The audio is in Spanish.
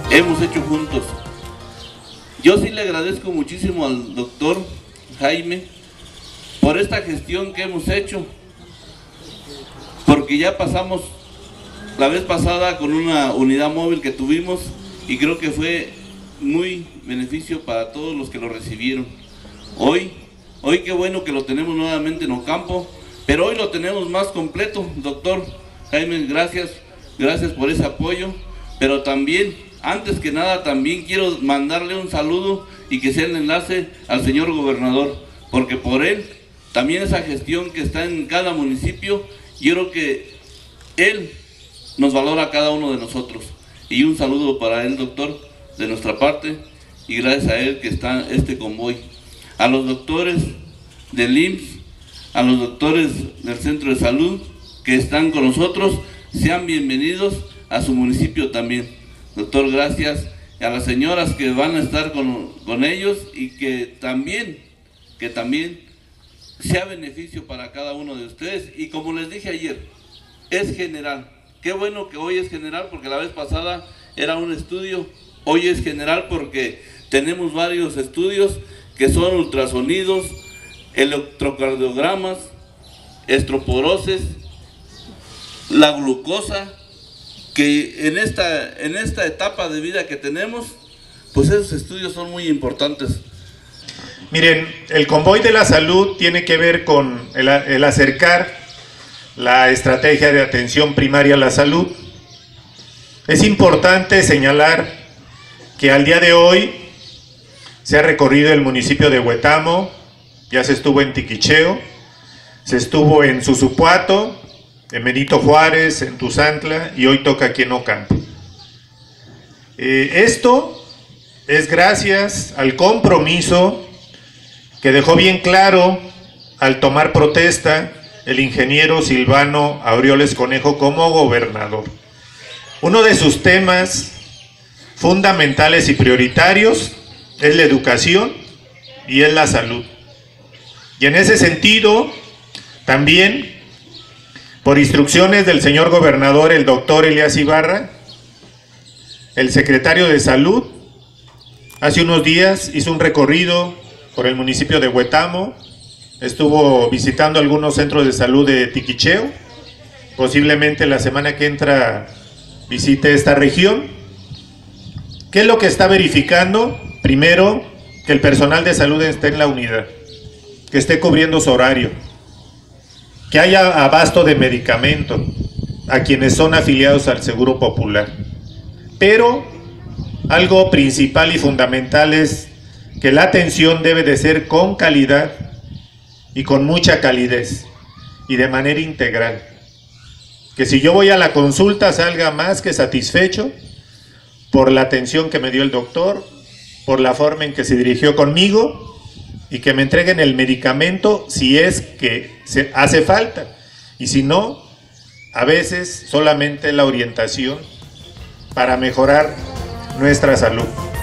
hemos hecho juntos. Yo sí le agradezco muchísimo al doctor Jaime por esta gestión que hemos hecho, porque ya pasamos la vez pasada con una unidad móvil que tuvimos y creo que fue muy beneficio para todos los que lo recibieron. Hoy qué bueno que lo tenemos nuevamente en Ocampo, pero hoy lo tenemos más completo. Doctor Jaime, gracias por ese apoyo, pero también, antes que nada, también quiero mandarle un saludo y que sea el enlace al señor gobernador, porque por él, también esa gestión que está en cada municipio, yo creo que él nos valora a cada uno de nosotros. Y un saludo para él, doctor, de nuestra parte, y gracias a él que está este convoy. A los doctores del IMSS, a los doctores del Centro de Salud que están con nosotros, sean bienvenidos a su municipio también. Doctor, gracias. Y a las señoras que van a estar con ellos y que también sea beneficio para cada uno de ustedes. Y como les dije ayer, es general. Qué bueno que hoy es general, porque la vez pasada era un estudio. Hoy es general porque tenemos varios estudios que son ultrasonidos, electrocardiogramas, estroporosis, la glucosa, que en esta etapa de vida que tenemos, pues esos estudios son muy importantes. Miren, el convoy de la salud tiene que ver con el acercar la estrategia de atención primaria a la salud. Es importante señalar que al día de hoy se ha recorrido el municipio de Huetamo, ya se estuvo en Tiquicheo, se estuvo en Susupuato, en Benito Juárez, en Tuzantla, y hoy toca aquí en Ocampo. Esto es gracias al compromiso que dejó bien claro al tomar protesta el ingeniero Silvano Aureoles Conejo como gobernador. Uno de sus temas fundamentales y prioritarios es la educación y es la salud. Y en ese sentido, también, por instrucciones del señor gobernador, el doctor Elías Ibarra, el secretario de Salud, hace unos días hizo un recorrido por el municipio de Huetamo, estuvo visitando algunos centros de salud de Tiquicheo, posiblemente la semana que entra visite esta región. ¿Qué es lo que está verificando? Primero, que el personal de salud esté en la unidad, que esté cubriendo su horario, que haya abasto de medicamento a quienes son afiliados al Seguro Popular. Pero algo principal y fundamental es que la atención debe de ser con calidad y con mucha calidez y de manera integral. Que si yo voy a la consulta salga más que satisfecho por la atención que me dio el doctor, por la forma en que se dirigió conmigo y que me entreguen el medicamento si es que se hace falta. Y si no, a veces solamente la orientación para mejorar nuestra salud.